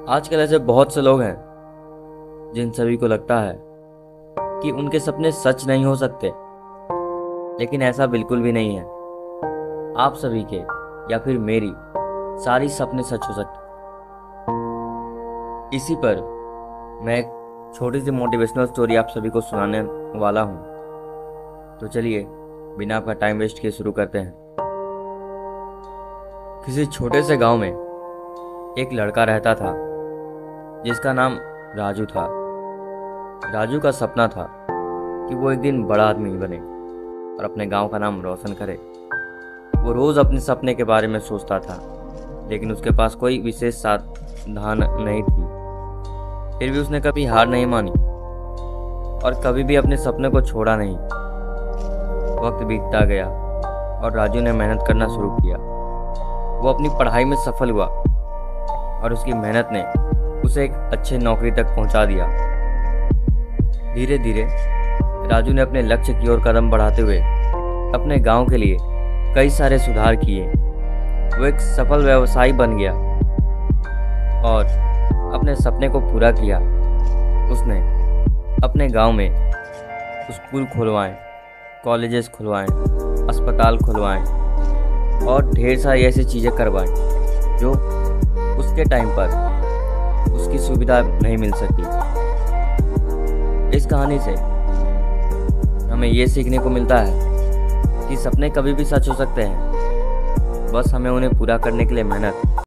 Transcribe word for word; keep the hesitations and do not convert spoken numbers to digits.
आजकल ऐसे बहुत से लोग हैं जिन सभी को लगता है कि उनके सपने सच नहीं हो सकते, लेकिन ऐसा बिल्कुल भी नहीं है। आप सभी के या फिर मेरी सारी सपने सच हो सकते। इसी पर मैं एक छोटी सी मोटिवेशनल स्टोरी आप सभी को सुनाने वाला हूँ। तो चलिए बिना आपका टाइम वेस्ट किए शुरू करते हैं। किसी छोटे से गांव में एक लड़का रहता था जिसका नाम राजू था। राजू का सपना था कि वो एक दिन बड़ा आदमी बने और अपने गांव का नाम रोशन करे। वो रोज़ अपने सपने के बारे में सोचता था, लेकिन उसके पास कोई विशेष साधन नहीं थी। फिर भी उसने कभी हार नहीं मानी और कभी भी अपने सपने को छोड़ा नहीं। वक्त बीतता गया और राजू ने मेहनत करना शुरू किया। वो अपनी पढ़ाई में सफल हुआ और उसकी मेहनत ने उसे एक अच्छे नौकरी तक पहुंचा दिया। धीरे धीरे राजू ने अपने लक्ष्य की ओर कदम बढ़ाते हुए अपने गांव के लिए कई सारे सुधार किए। वो एक सफल व्यवसायी बन गया और अपने सपने को पूरा किया। उसने अपने गांव में स्कूल खुलवाए, कॉलेजेस खुलवाए, अस्पताल खुलवाए और ढेर सारी ऐसी चीज़ें करवाएं जो उसके टाइम पर उसकी सुविधा नहीं मिल सकी। इस कहानी से हमें ये सीखने को मिलता है कि सपने कभी भी सच हो सकते हैं, बस हमें उन्हें पूरा करने के लिए मेहनत